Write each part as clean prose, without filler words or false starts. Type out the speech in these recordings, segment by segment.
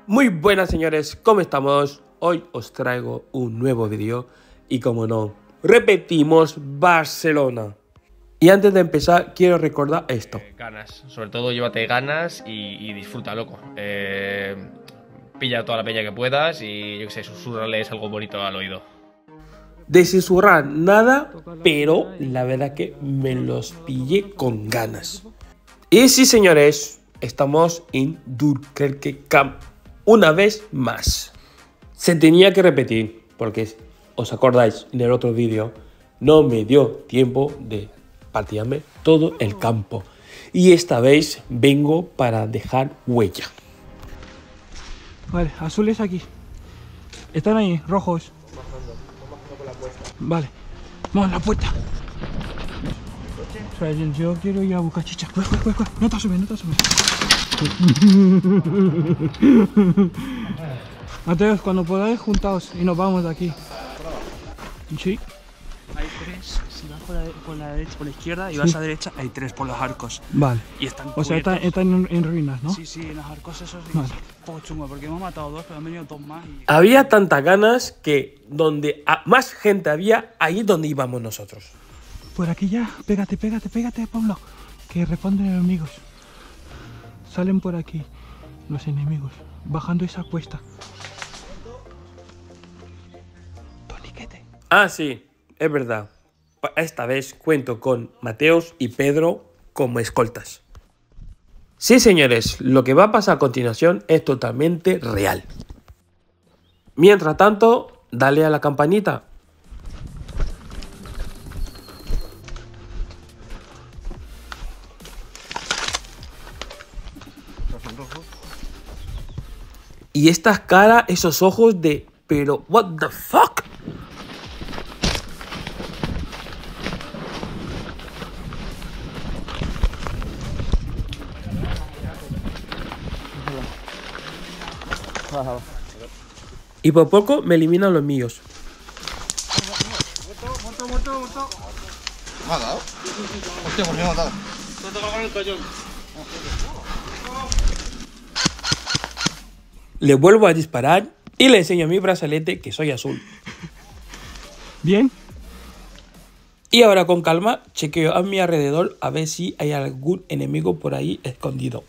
Muy buenas señores, ¿cómo estamos? Hoy os traigo un nuevo vídeo y como no, repetimos Barcelona. Y antes de empezar quiero recordar esto. Ganas, sobre todo llévate ganas y disfruta, loco. Pilla toda la peña que puedas y yo qué sé, susurrarles algo bonito al oído. De susurrar nada, pero la verdad que me los pillé con ganas. Y sí señores, estamos en Dunkerque Camp una vez más. Se tenía que repetir porque os acordáis en el otro vídeo no me dio tiempo de patearme todo el campo y esta vez vengo para dejar huella. Vale, azules aquí. Están ahí, rojos. Bajando por la puerta. Vale, vamos a la puerta. O sea, yo quiero ir a buscar chicha. Cuál. No te asumes, no te asumes. Mateos, cuando podáis, juntaos y nos vamos de aquí. Sí. Hay tres, si vas por la derecha, por la izquierda y vas a derecha, hay tres por los arcos. Vale. Y están O sea, están en ruinas, ¿no? Sí, en los arcos esos vale. Es un poco chungo porque hemos matado dos, pero han venido dos más y... Había tantas ganas que donde más gente había, ahí donde íbamos nosotros. Por aquí ya, pégate, Pablo. Que responden enemigos. Salen por aquí los enemigos, bajando esa cuesta. Toniquete. Ah, sí, es verdad. Esta vez cuento con Mateos y Pedro como escoltas. Sí, señores, lo que va a pasar a continuación es totalmente real. Mientras tanto, dale a la campanita. Y estas caras, esos ojos de... Pero, what the fuck? Y por poco me eliminan los míos. Muerto. ¿Me ha dado? Hostia, ¿por qué me ha dado? Te toca con el collón. Le vuelvo a disparar y le enseño mi brazalete que soy azul. ¿Bien? Y ahora con calma chequeo a mi alrededor a ver si hay algún enemigo por ahí escondido.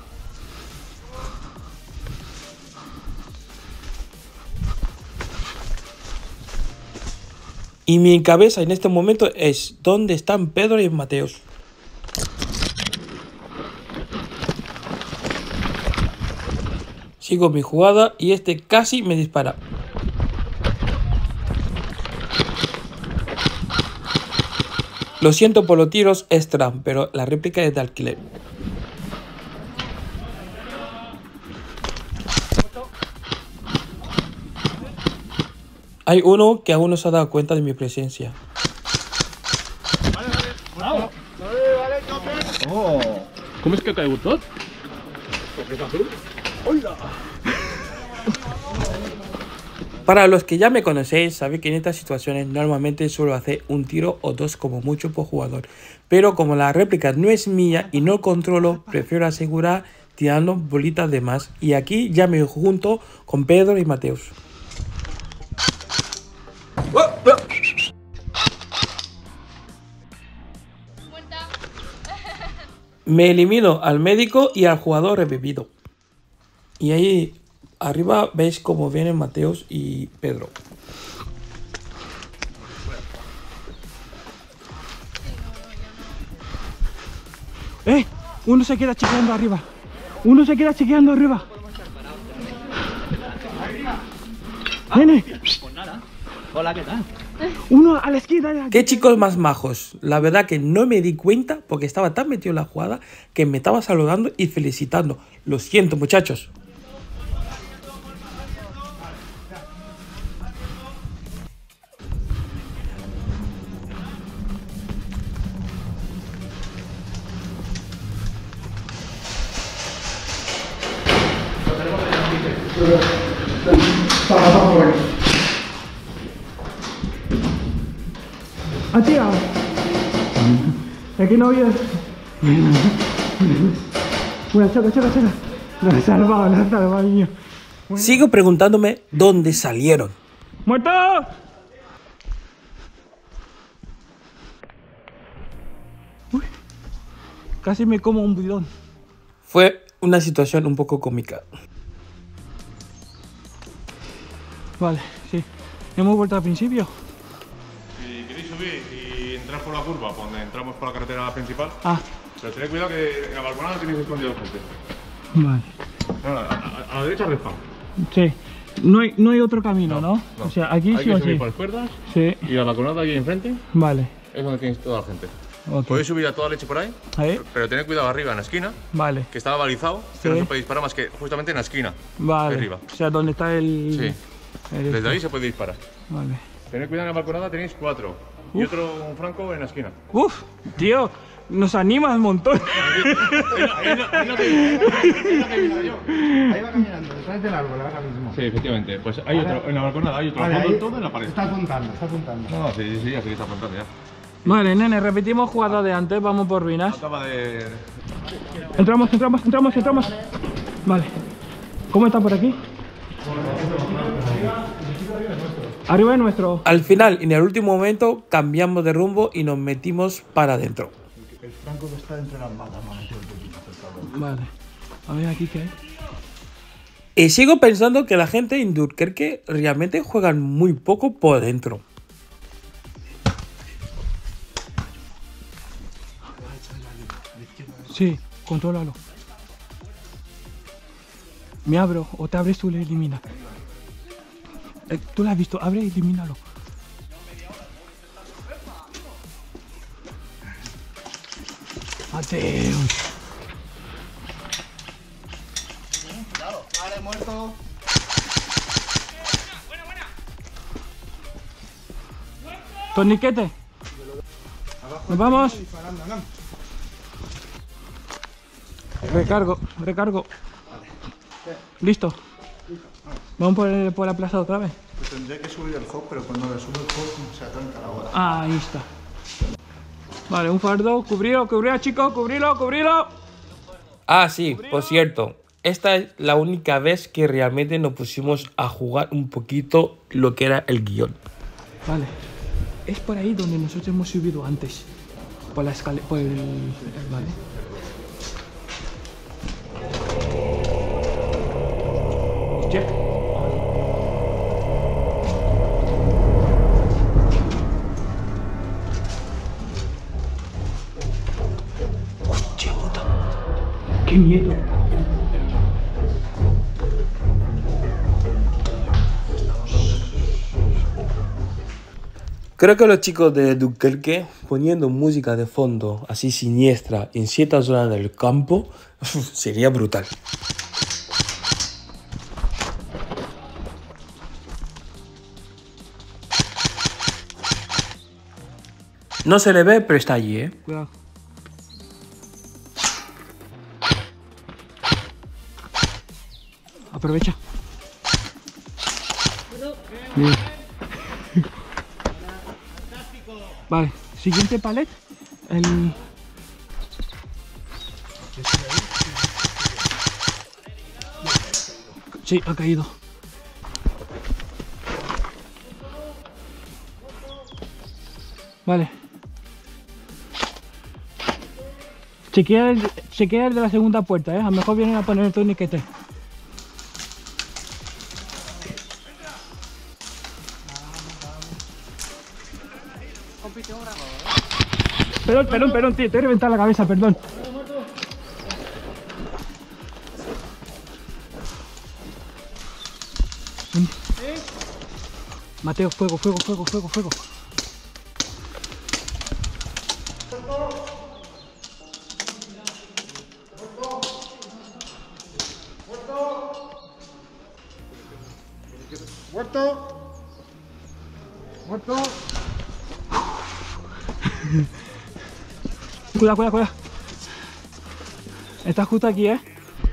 Y mi cabeza en este momento es ¿dónde están Pedro y Mateos? Sigo mi jugada y este casi me dispara. Lo siento por los tiros extra, pero la réplica es de alquiler. Hay uno que aún no se ha dado cuenta de mi presencia. ¿Cómo es que te gustó? Para los que ya me conocéis, sabéis que en estas situaciones normalmente suelo hacer un tiro o dos como mucho por jugador. Pero como la réplica no es mía y no controlo, prefiero asegurar tirando bolitas de más. Y aquí ya me junto con Pedro y Mateos. Me elimino al médico y al jugador revivido. Y ahí arriba veis cómo vienen Mateos y Pedro. Uno se queda chequeando arriba. Nene. Pues nada. Hola, ¿qué tal? Uno a la esquina. Qué chicos más majos. La verdad que no me di cuenta porque estaba tan metido en la jugada que me estaba saludando y felicitando. Lo siento, muchachos. Ha tirado. Aquí no había. Bueno, choca. Lo he salvado, niño. Sigo preguntándome dónde salieron. ¡Muerto! Uy, casi me como un bidón. Fue una situación un poco cómica. Vale, sí. Hemos vuelto al principio. Si queréis subir y entrar por la curva, por donde entramos por la carretera principal, Ah, pero tened cuidado que en la balconada tenéis escondido gente. vale. No, a la derecha respawn. Sí. No hay otro camino, ¿no? No. O sea, aquí Hay sí que o subir sí. por las cuerdas Sí. y la balconada aquí enfrente Vale. es donde tenéis toda la gente. Ok. Podéis subir a toda leche por ahí, Ahí. pero tened cuidado arriba en la esquina, Vale. que estaba balizado, que Sí. no se puede disparar más que justamente en la esquina. Vale. de arriba. O sea, donde está el... Sí. el Desde ahí se puede disparar. Vale. Tened cuidado en la balconada, tenéis 4. Y otro, un franco en la esquina. Uf, tío, nos animas un montón. Ahí va caminando, detrás del árbol ahora mismo. Sí, efectivamente. Pues hay otro, en la balconada hay otro. Vale, Todo- ahí todo en la pared. está apuntando, está apuntando. No, sí, ya se está apuntando ya. Vale, nene, repetimos jugada de antes, vamos por ruinas. Acaba de... Entramos. Vale. ¿Cómo está por aquí? Arriba es nuestro. Al final, en el último momento, cambiamos de rumbo y nos metimos para adentro. El franco que está dentro de las matas, me ha metido el poquito acercado. Vale. A ver aquí qué hay. Y sigo pensando que la gente en Dunkerque realmente juegan muy poco por dentro. Sí, contrólalo. Me abro, o te abres tú y le elimina. Tú lo has visto, abre y elimínalo. Mateus. Vale, muerto. Torniquete. Nos vamos. Recargo. Listo. Vamos por la plaza otra vez. Pues tendré que subir el hop, pero cuando le subo el hop se atranca la hora. Ah, ahí está. Vale, un fardo. Cubrilo, chicos. Cubrilo. Ah, sí, por cierto. Esta es la única vez que realmente nos pusimos a jugar un poquito lo que era el guión. Vale. Es por ahí donde nosotros hemos subido antes. Por la escalera. Por el. Vale. Hostia. Hostia puta. Qué miedo. Creo que los chicos de Dunkerque poniendo música de fondo así siniestra en ciertas zonas del campo sería brutal. No se le ve, pero está allí, ¿eh? Cuidado. Aprovecha. Bien. Vale, siguiente palet. El... Sí, ha caído. Vale. Chequea el de la segunda puerta, ¿eh? A lo mejor vienen a poner el torniquete. Perdón, tío, te he reventado la cabeza, perdón. Mateo, fuego. Muerto. Cuidado. Está justo aquí, ¿eh?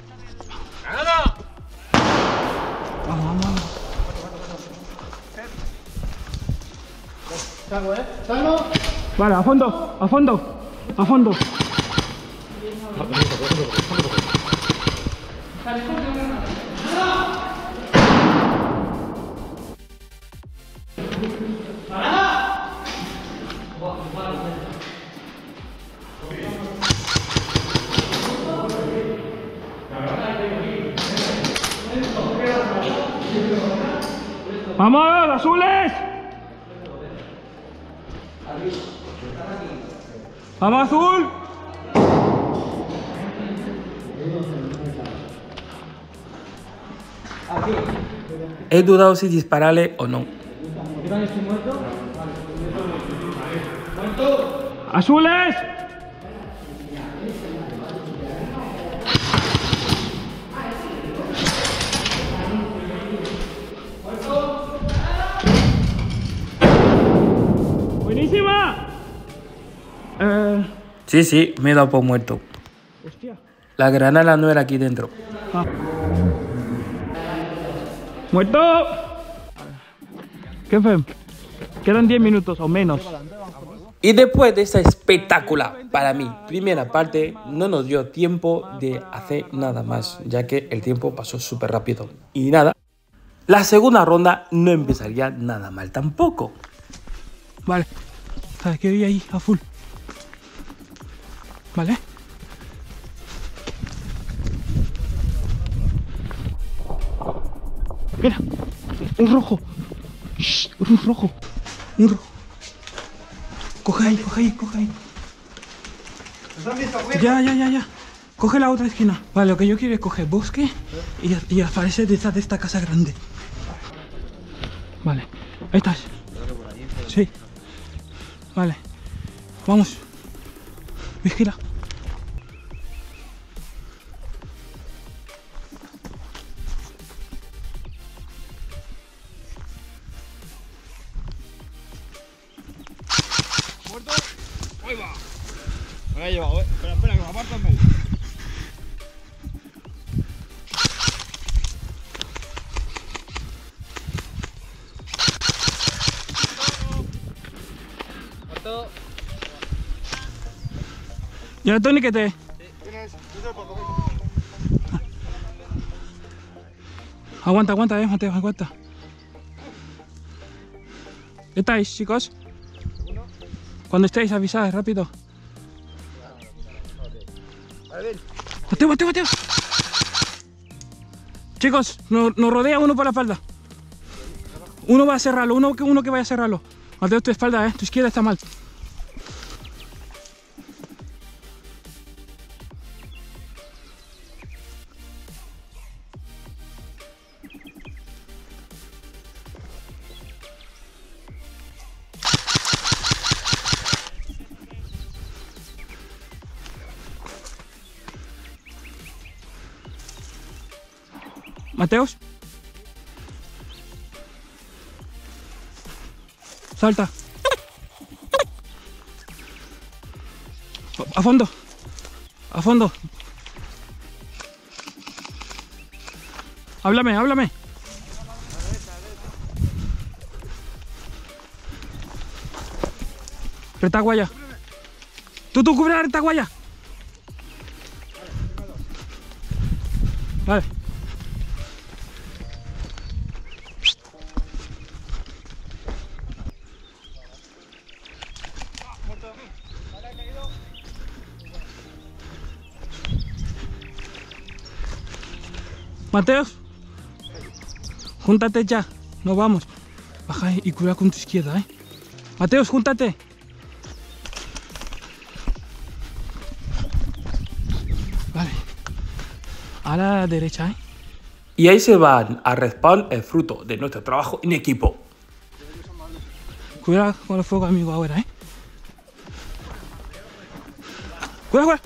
Vamos. ¡Salvo! Vale, a fondo. ¡Vamos, azules! ¡Vamos, azul! He dudado si dispararle o no. ¡Azules! ¡Buenísima! Sí, me he dado por muerto. Hostia. La granada no era aquí dentro. ¡Muerto! ¿Qué fue? Quedan 10 minutos o menos. Y después de esta espectacular, para mí, primera parte, no nos dio tiempo de hacer nada más, ya que el tiempo pasó súper rápido. Y nada, la segunda ronda no empezaría nada mal tampoco. Vale. ¿Sabes qué? Ahí, a full. Vale. Mira, un rojo. Shh, un rojo. Un rojo. Coge ahí. Ya. Coge la otra esquina. Vale, lo que yo quiero es coger bosque y aparecer detrás de esta casa grande. Vale, ahí estás. Sí. Vale. Vamos. Vigila. Me la he llevado, Espera, que me aparto en medio. Ya, Tony, que te... Aguanta, Mateo, aguanta. ¿Estáis, chicos? Cuando estéis, avisad, rápido. Mateo. Chicos, nos rodea uno por la espalda. Uno va a cerrarlo, uno que vaya a cerrarlo. Mateo, tu espalda, tu izquierda está mal. Mateos. Salta. A fondo. Háblame. Retaguaya. Tú cubre la retaguaya. Vale. Mateos, júntate ya, nos vamos. Baja y cuidado con tu izquierda, Mateos, júntate. Vale. A la derecha, Y ahí se van a respawn el fruto de nuestro trabajo en equipo. Cuidado con el fuego, amigo, ahora, Cuidado.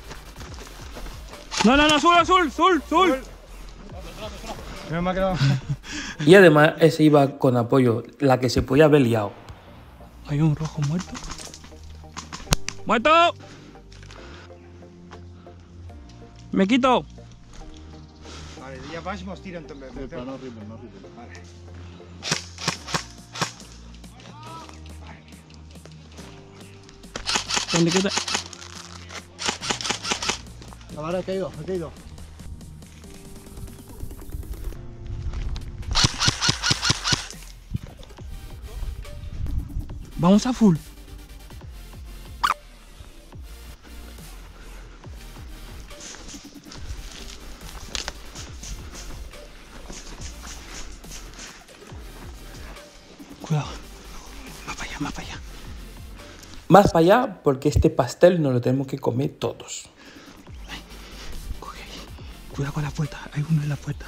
No, azul. Me ha quedado. Y además ese iba con apoyo, la que se podía haber liado. Hay un rojo muerto. ¡Muerto! Me quito. Vale, ya vas, tira entonces. No ripen. Vale. ¿Dónde queda? La vara ha caído. Vamos a full. cuidado. Más para allá, más para allá. Más para allá porque este pastel no lo tenemos que comer todos. Coge ahí. Cuidado con la puerta, hay uno en la puerta.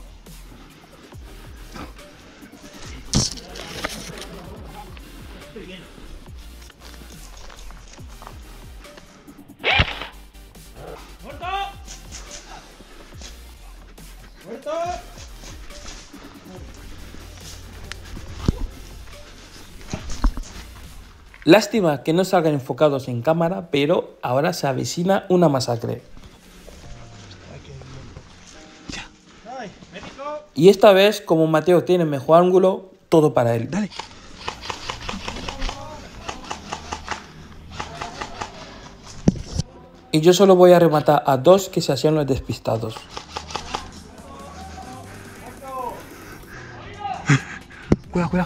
Lástima que no salgan enfocados en cámara, pero ahora se avecina una masacre. Y esta vez, como Mateo tiene mejor ángulo, todo para él. Dale. Y yo solo voy a rematar a dos que se hacían los despistados. Cuidado, cuidado.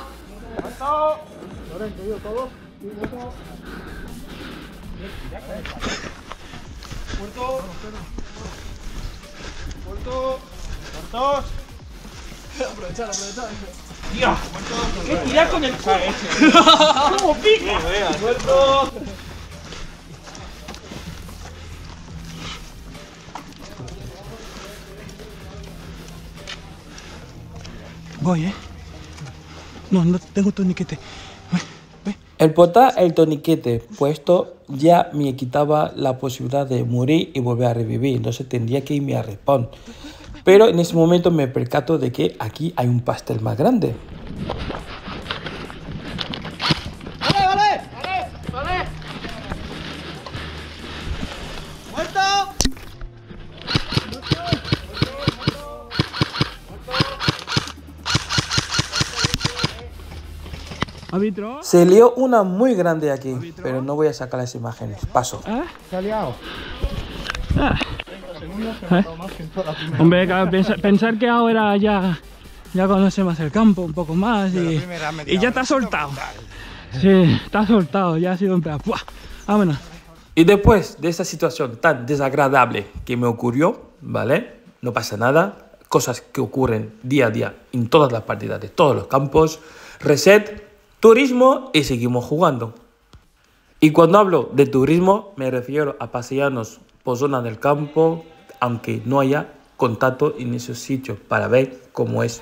Voy, No, no tengo torniquete. Ve. El portar el torniquete puesto ya me quitaba la posibilidad de morir y volver a revivir. Entonces tendría que irme a respawn. Pero en ese momento me percato de que aquí hay un pastel más grande. ¡Vale! ¡Muerto! ¿Árbitro? Se lió una muy grande aquí, pero no voy a sacar las imágenes. Paso. Se ha liado. Hombre, claro, pensar que ahora ya conoce más el campo un poco más y ya te ha soltado. Sí, te ha soltado, ya ha sido en plan, ¡buah! Vámonos. Y después de esa situación tan desagradable que me ocurrió, ¿vale? No pasa nada. Cosas que ocurren día a día en todas las partidas de todos los campos. Reset, turismo y seguimos jugando. Y cuando hablo de turismo me refiero a pasearnos por zonas del campo, aunque no haya contacto en esos sitios, para ver cómo es.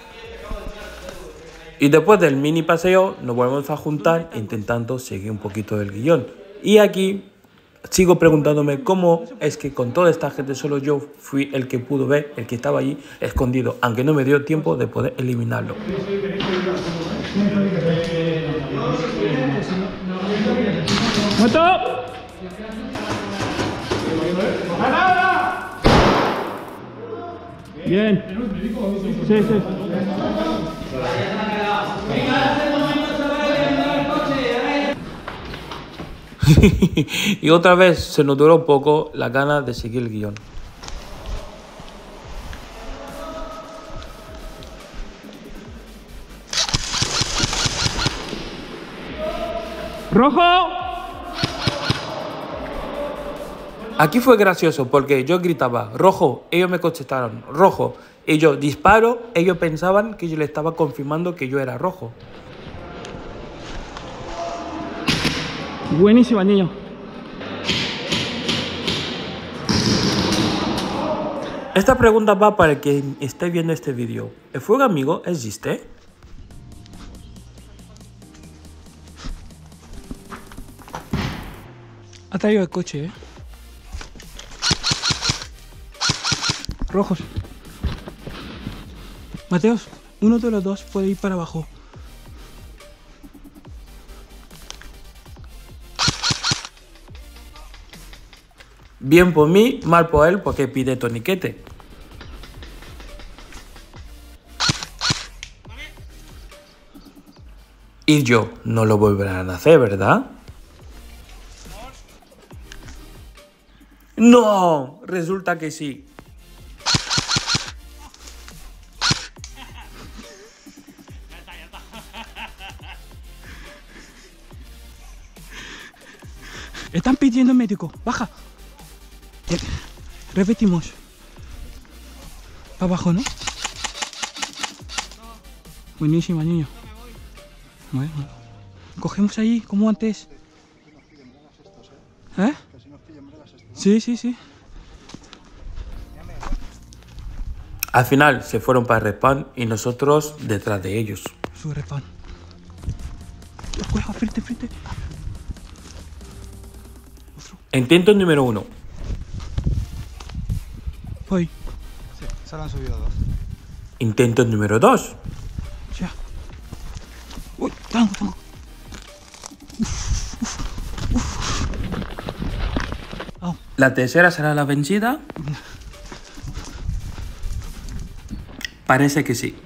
Y después del mini paseo nos volvemos a juntar intentando seguir un poquito del guión. Y aquí sigo preguntándome cómo es que con toda esta gente solo yo fui el que pudo ver, el que estaba allí escondido, aunque no me dio tiempo de poder eliminarlo. ¡Muerto! Bien. Sí, sí. Y otra vez se nos duró un poco la gana de seguir el guión. ¡Rojo! Aquí fue gracioso porque yo gritaba rojo, ellos me contestaron rojo, y yo disparo, ellos pensaban que yo le estaba confirmando que yo era rojo. Buenísimo, niño. Esta pregunta va para quien esté viendo este vídeo. ¿El fuego amigo existe? Ha traído el coche, Rojos. Mateos, uno de los dos puede ir para abajo. Bien por mí, mal por él porque pide torniquete. Y yo, no lo volverán a hacer, ¿verdad? ¡No! Resulta que sí. Están pidiendo médico. Baja. Repetimos. Para abajo, ¿no? Buenísima, niño. Bueno, cogemos ahí como antes. ¿Eh? Sí, sí, sí. Al final se fueron para el respawn y nosotros detrás de ellos. Su respawn. Cuidado, frente, frente. Intento número 1. Voy. Sí, se lo han subido 2. Intento número 2. Ya. Uy, tango. ¿La tercera será la vencida? Parece que sí.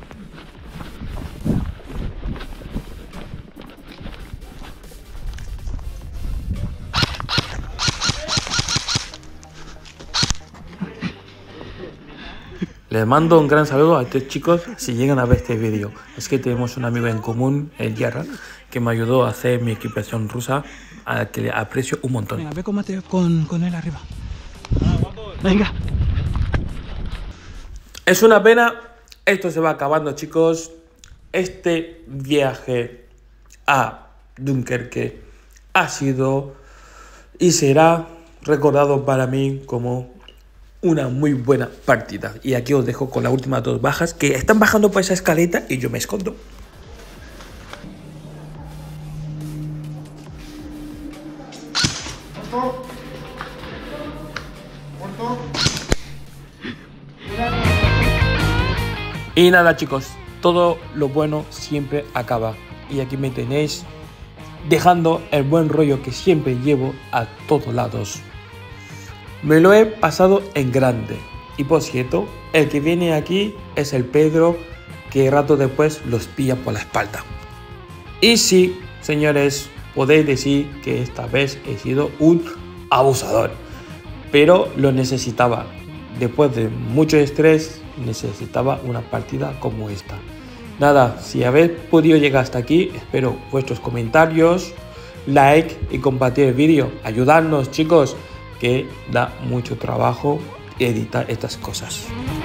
Les mando un gran saludo a estos chicos si llegan a ver este vídeo. Es que tenemos un amigo en común, el Yarra, que me ayudó a hacer mi equipación rusa, a que le aprecio un montón. Venga, ve combate con él arriba. Venga. Es una pena, esto se va acabando, chicos. Este viaje a Dunkerque ha sido y será recordado para mí como una muy buena partida. Y aquí os dejo con las últimas 2 bajas que están bajando por esa escaleta y yo me escondo. Y nada, chicos, todo lo bueno siempre acaba. Y aquí me tenéis dejando el buen rollo que siempre llevo a todos lados. Me lo he pasado en grande. Y por cierto, el que viene aquí es el Pedro, que rato después los pilla por la espalda. Y sí, señores, podéis decir que esta vez he sido un abusador. Pero lo necesitaba. Después de mucho estrés, necesitaba una partida como esta. Nada, si habéis podido llegar hasta aquí, espero vuestros comentarios, like y compartir el vídeo. Ayudadnos, chicos, que da mucho trabajo editar estas cosas.